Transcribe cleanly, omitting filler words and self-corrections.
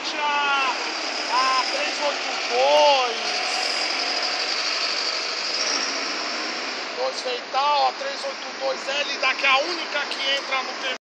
frente a 382. 2 feital, a 382L, daqui a única que entra no terminal.